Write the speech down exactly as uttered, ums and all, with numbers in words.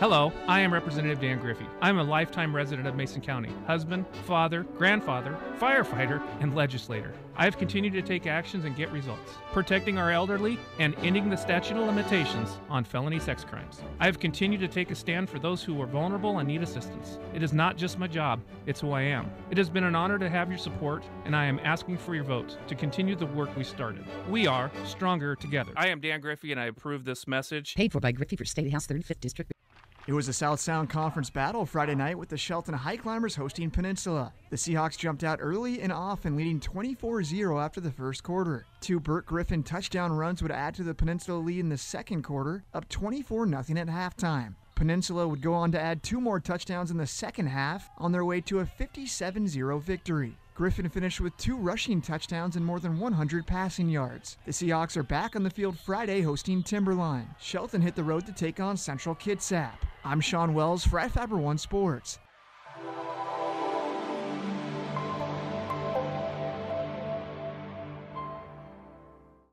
Hello, I am Representative Dan Griffey. I'm a lifetime resident of Mason County, husband, father, grandfather, firefighter, and legislator. I have continued to take actions and get results, protecting our elderly and ending the statute of limitations on felony sex crimes. I have continued to take a stand for those who are vulnerable and need assistance. It is not just my job, it's who I am. It has been an honor to have your support, and I am asking for your vote to continue the work we started. We are stronger together. I am Dan Griffey, and I approve this message. Paid for by Griffey for State House thirty-fifth District. It was a South Sound Conference battle Friday night with the Shelton Highclimbers hosting Peninsula. The Seahawks jumped out early and often, leading twenty-four zero after the first quarter. Two Burt Griffin touchdown runs would add to the Peninsula lead in the second quarter, up twenty-four nothing at halftime. Peninsula would go on to add two more touchdowns in the second half on their way to a fifty-seven zero victory. Griffin finished with two rushing touchdowns and more than one hundred passing yards. The Seahawks are back on the field Friday hosting Timberline. Shelton hit the road to take on Central Kitsap. I'm Sean Wells for Fiber One Sports.